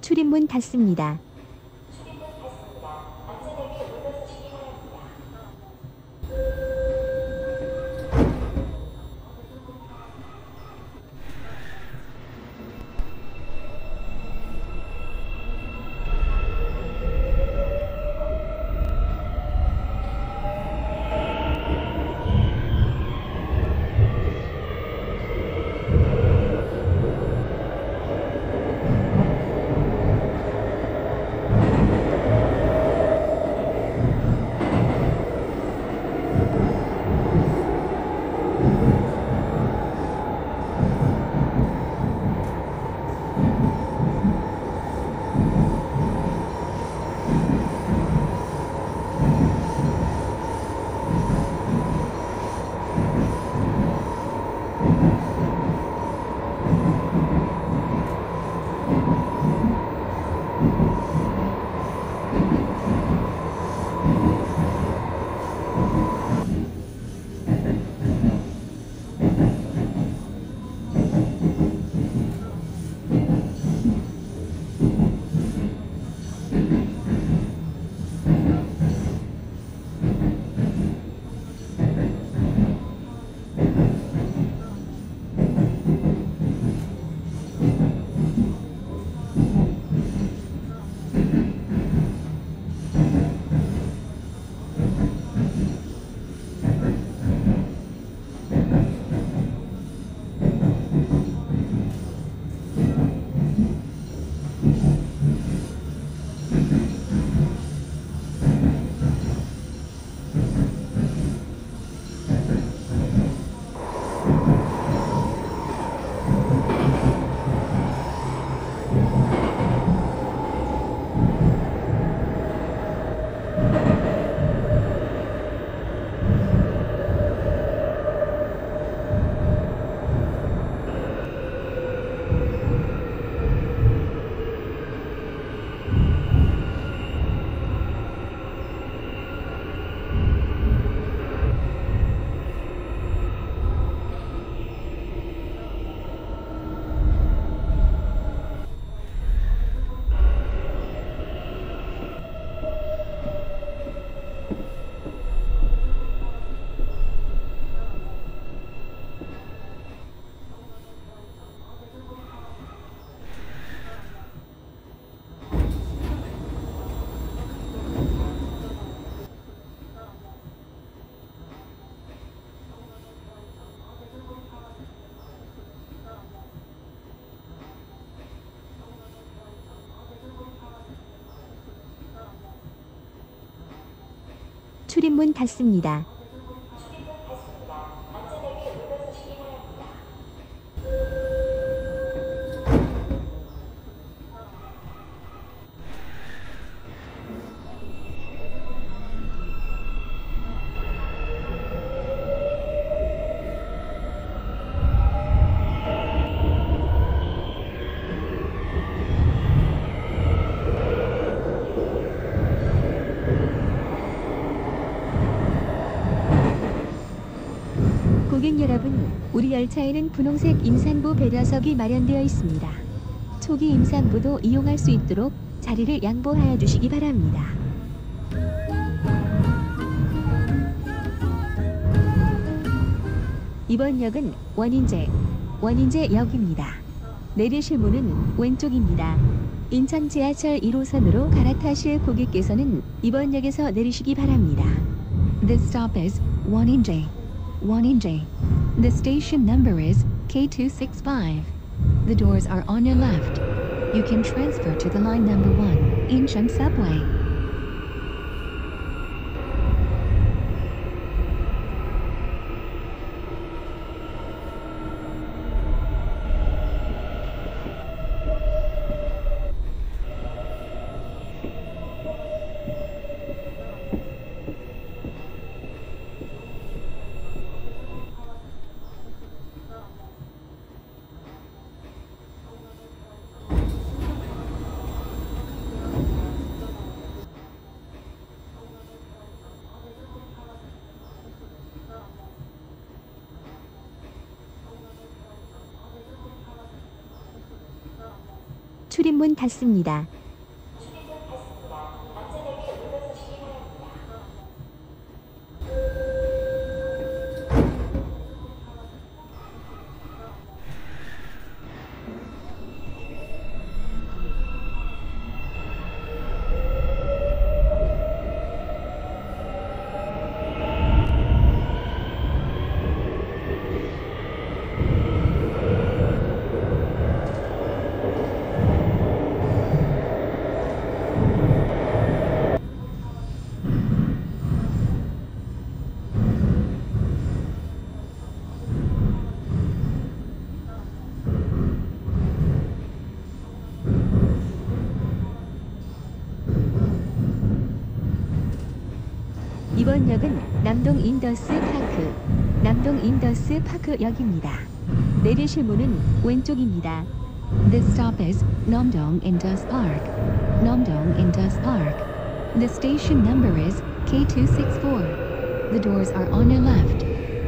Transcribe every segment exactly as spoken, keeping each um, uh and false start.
출입문 닫습니다. 출입문 닫습니다. 고객 여러분, 우리 열차에는 분홍색 임산부 배려석이 마련되어 있습니다. 초기 임산부도 이용할 수 있도록 자리를 양보하여 주시기 바랍니다. 이번 역은 원인제, 원인제역입니다. 내리실 문은 왼쪽입니다. 인천 지하철 일 호선으로 갈아타실 고객께서는 이번 역에서 내리시기 바랍니다. This stop is 원인제. 원인제. The station number is K two six five. The doors are on your left. You can transfer to the line number one, Incheon subway. 출입문 닫습니다. 이번 역은 남동 인더스 파크, 남동 인더스 파크역입니다. 내리실 문은 왼쪽입니다. This stop is Namdong Indus Park, Namdong Indus Park. The station number is K two six four. The doors are on your left.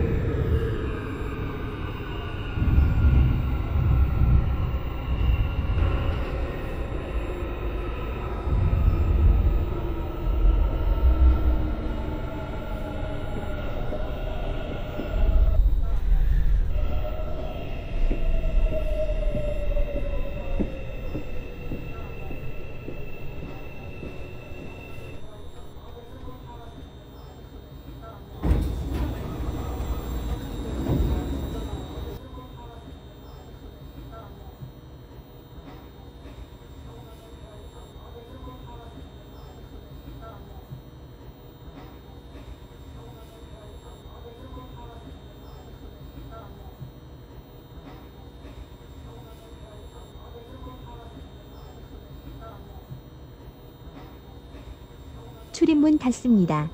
출입문 닫습니다.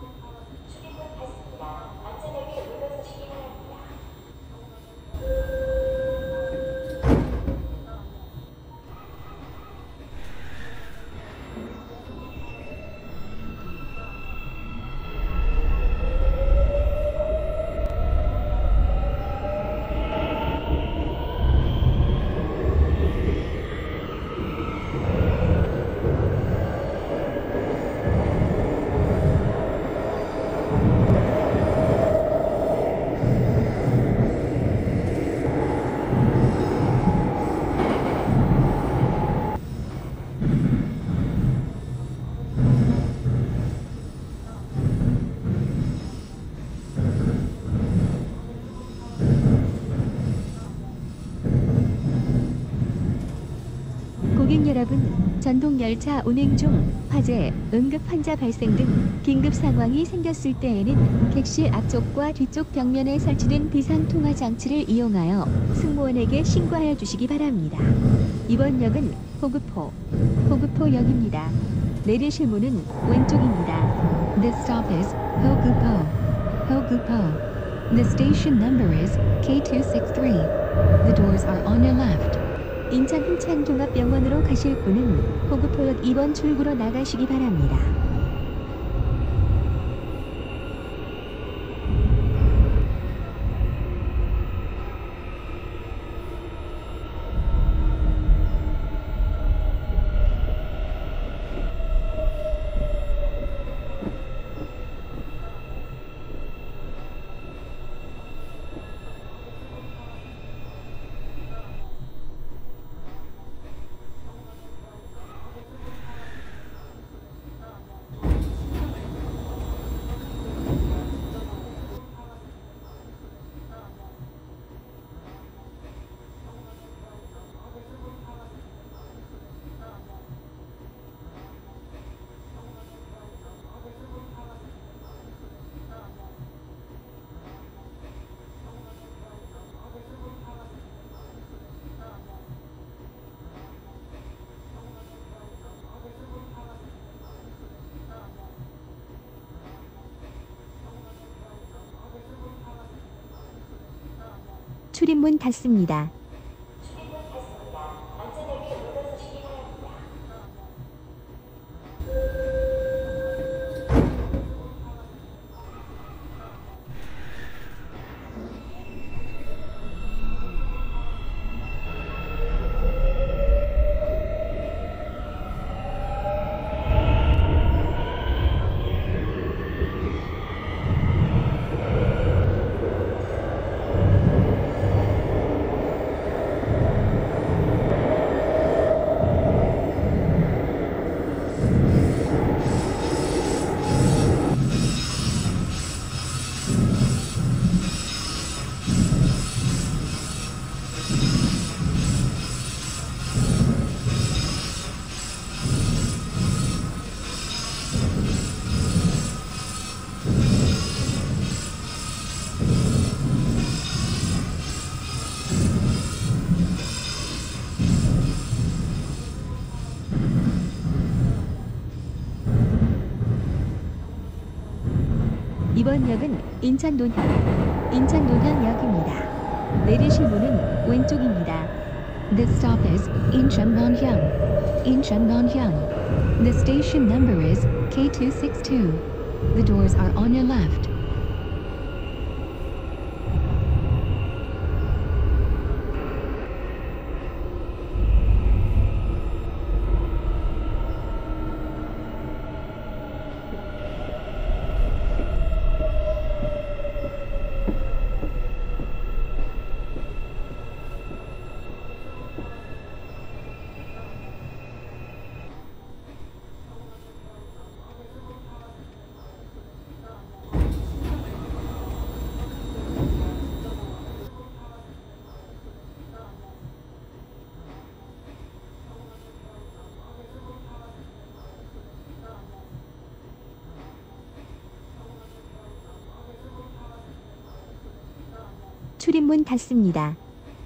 고객 여러분, 전동열차 운행 중 화재, 응급 환자 발생 등 긴급 상황이 생겼을 때에는 객실 앞쪽과 뒤쪽 벽면에 설치된 비상통화 장치를 이용하여 승무원에게 신고하여 주시기 바랍니다. 이번 역은 호구포, 호구포역입니다. 내리실 문은 왼쪽입니다. This stop is Hogupo, Hogupo. The station number is K two six three. The doors are on your left. 인천 흥창종합병원으로 가실 분은 호구포역 이 번 출구로 나가시기 바랍니다. 출입문 닫습니다. 이번 역은 인천 논현, 인천 논현역입니다. 내리실 문은 왼쪽입니다. This stop is Incheon Nonhyun. Incheon Nonhyun. The station number is K two six two. The doors are on your left. 출입문 닫습니다.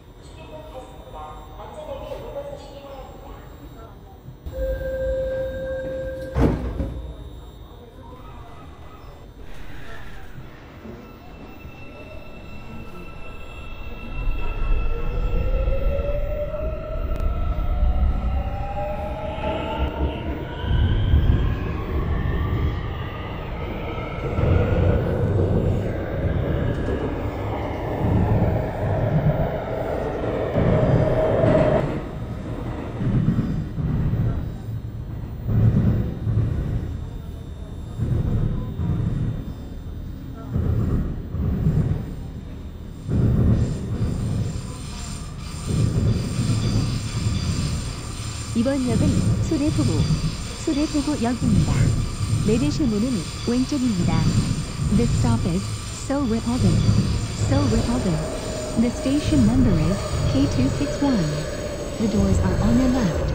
이번 역은 소래포구, 소래포구역입니다. 내리실 문은 왼쪽입니다. This stop is Seoul Republic. Seoul Republic. The station number is K two six one. The doors are on your left.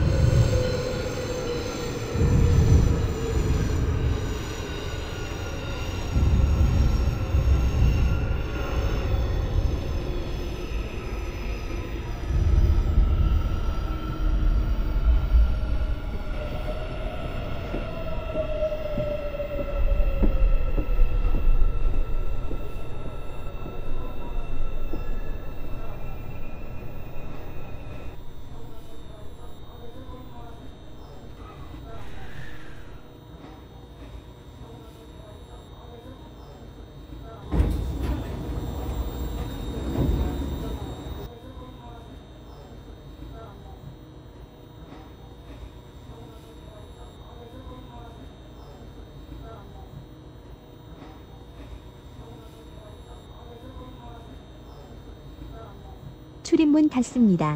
출입문 닫습니다.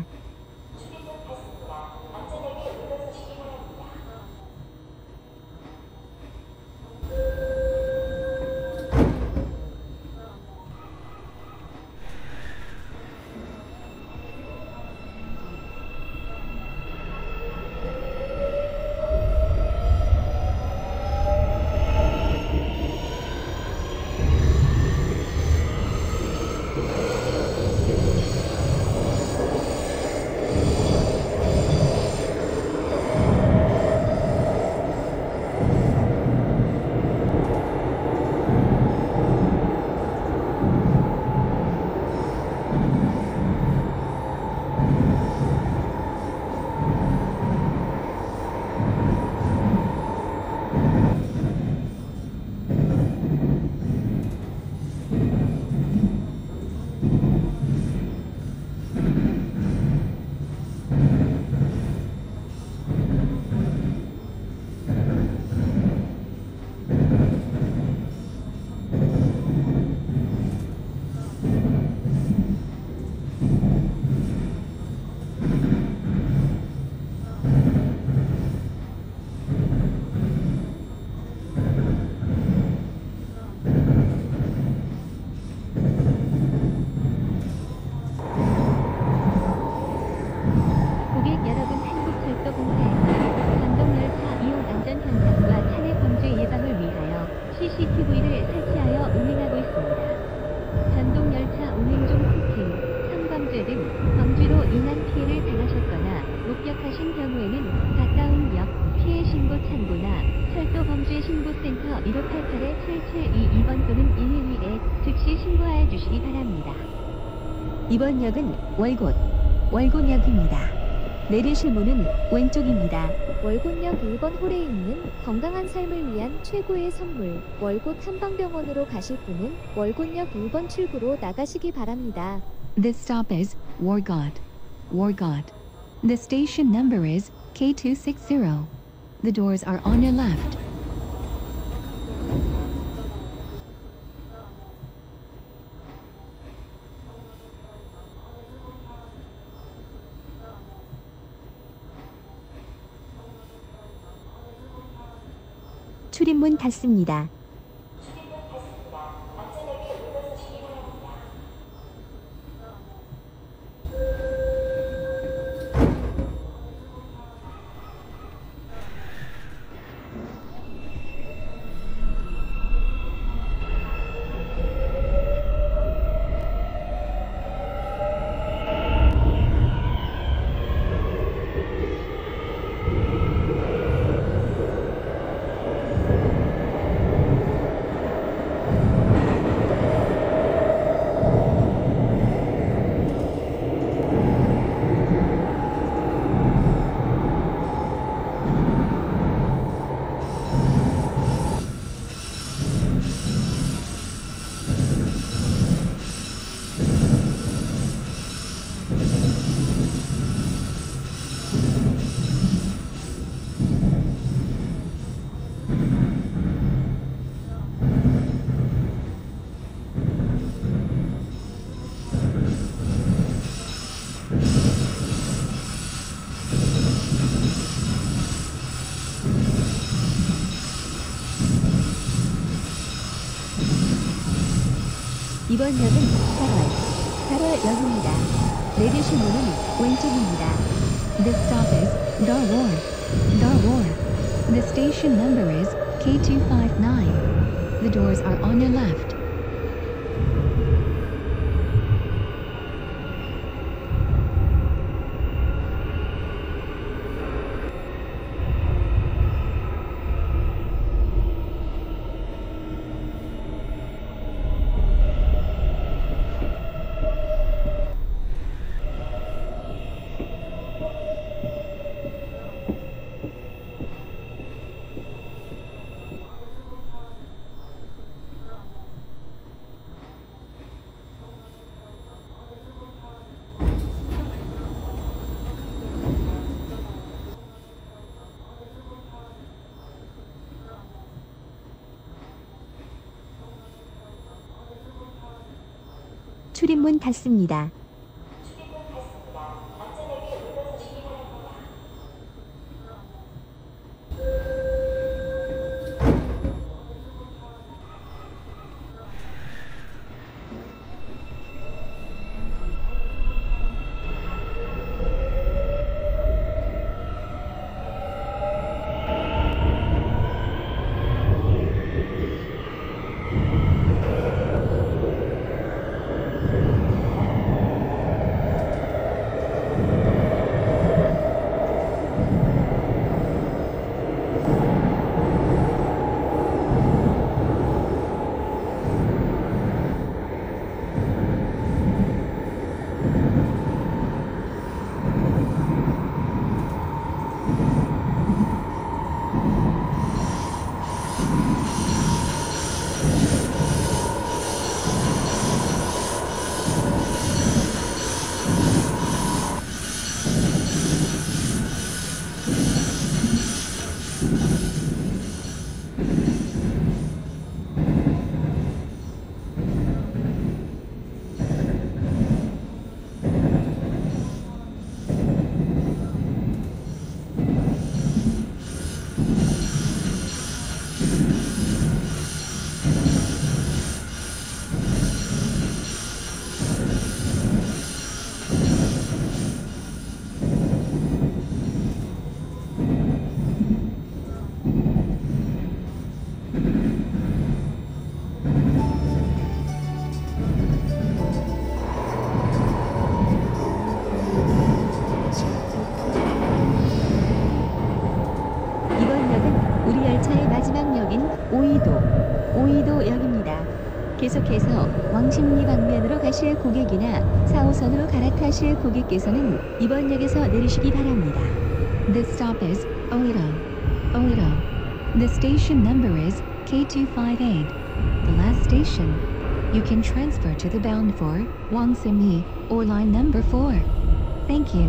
씨씨티비를 설치하여 운행하고 있습니다. 전동열차 운행 중 폭행, 성범죄 등 범죄로 인한 피해를 당하셨거나 목격하신 경우에는 가까운 역 피해 신고 창구나 철도 범죄 신고센터 일오팔팔 칠칠이이 번 또는 일일이에 즉시 신고하여 주시기 바랍니다. 이번 역은 월곶, 월곶역입니다. 내리실 문은 왼쪽입니다. 월곶역 일 번 홀에 있는 건강한 삶을 위한 최고의 선물 월곶 한방병원으로 가실 분은 월곶역 일 번 출구로 나가시기 바랍니다. This stop is Wargot. Wargot. The station number is K two sixty. The doors are on your left. 출입문 닫습니다. 이번 역은 팔월, 팔월역입니다. 내리실 문은 왼쪽입니다. This stop is Darwar. Darwar. The station number is K two five nine. The doors are on your left. 출입문 닫습니다. 계속해서 왕십리 방면으로 가실 고객이나 사 호선으로 갈아타실 고객께서는 이번 역에서 내리시기 바랍니다. This stop is Oito. Oito. The station number is K two five eight. The last station. You can transfer to the bound for Wangsim-yi or line number four. Thank you.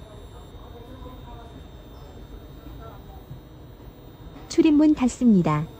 출입문 닫습니다.